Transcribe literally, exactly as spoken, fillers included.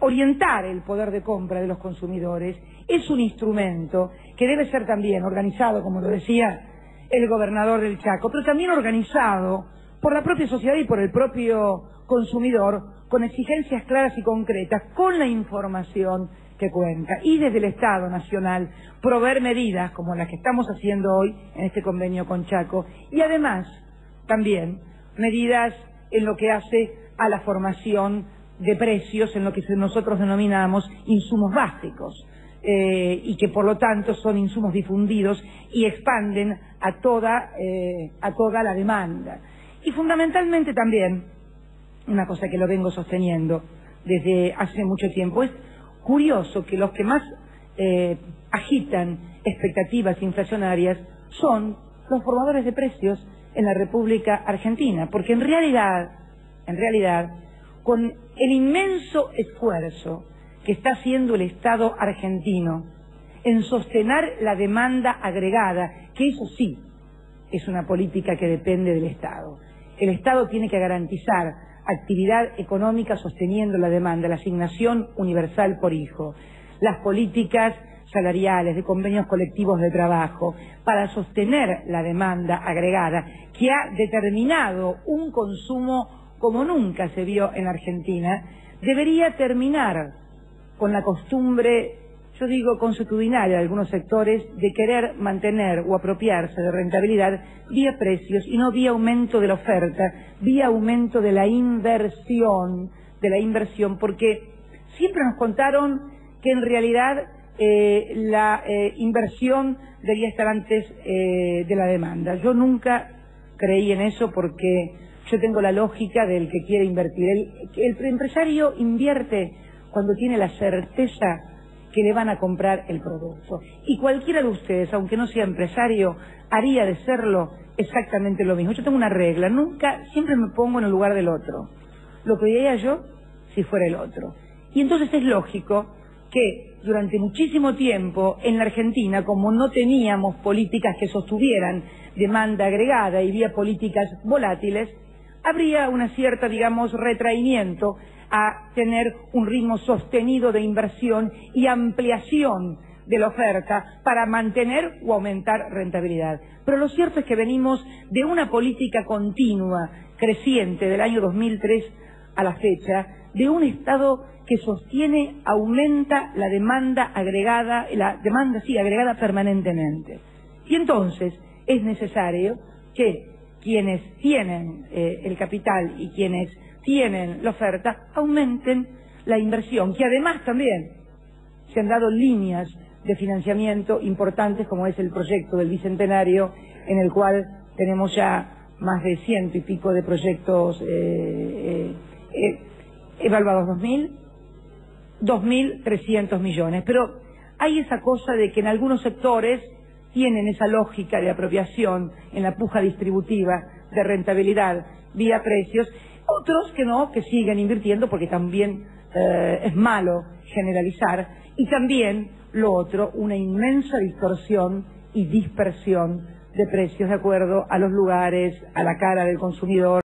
orientar el poder de compra de los consumidores, es un instrumento que debe ser también organizado, como lo decía el gobernador del Chaco, pero también organizado por la propia sociedad y por el propio consumidor, con exigencias claras y concretas, con la información que cuenta, y desde el Estado Nacional proveer medidas como las que estamos haciendo hoy en este convenio con Chaco, y además también medidas en lo que hace a la formación de precios, en lo que nosotros denominamos insumos básicos, eh, y que por lo tanto son insumos difundidos y expanden a toda, eh, a toda la demanda. Y fundamentalmente también, una cosa que lo vengo sosteniendo desde hace mucho tiempo, es curioso que los que más eh, agitan expectativas inflacionarias son los formadores de precios en la República Argentina, porque en realidad, en realidad, con el inmenso esfuerzo que está haciendo el Estado argentino en sostener la demanda agregada, que eso sí es una política que depende del Estado. El Estado tiene que garantizar actividad económica sosteniendo la demanda, la asignación universal por hijo, las políticas salariales, de convenios colectivos de trabajo, para sostener la demanda agregada, que ha determinado un consumo como nunca se vio en Argentina, debería terminar con la costumbre, yo digo consuetudinaria de algunos sectores, de querer mantener o apropiarse de rentabilidad vía precios y no vía aumento de la oferta, vía aumento de la inversión, de la inversión, porque siempre nos contaron que en realidad eh, la eh, inversión debía estar antes eh, de la demanda. Yo nunca creí en eso, porque yo tengo la lógica del que quiere invertir. El, el empresario invierte cuando tiene la certeza que le van a comprar el producto. Y cualquiera de ustedes, aunque no sea empresario, haría de serlo exactamente lo mismo. Yo tengo una regla, nunca, siempre me pongo en el lugar del otro. Lo que haría yo si fuera el otro. Y entonces es lógico que durante muchísimo tiempo en la Argentina, como no teníamos políticas que sostuvieran demanda agregada y vía políticas volátiles, habría una cierta, digamos, retraimiento a tener un ritmo sostenido de inversión y ampliación de la oferta para mantener o aumentar rentabilidad. Pero lo cierto es que venimos de una política continua, creciente, del año dos mil tres a la fecha, de un Estado que sostiene, aumenta la demanda agregada, la demanda sí, agregada permanentemente. Y entonces es necesario que quienes tienen eh, el capital y quienes tienen la oferta aumenten la inversión, que además también se han dado líneas de financiamiento importantes, como es el proyecto del Bicentenario, en el cual tenemos ya más de ciento y pico de proyectos eh, eh, eh, evaluados, dos mil, dos mil trescientos millones. Pero hay esa cosa de que en algunos sectores tienen esa lógica de apropiación en la puja distributiva de rentabilidad vía precios, otros que no, que siguen invirtiendo, porque también eh, es malo generalizar, y también lo otro, una inmensa distorsión y dispersión de precios de acuerdo a los lugares, a la cara del consumidor.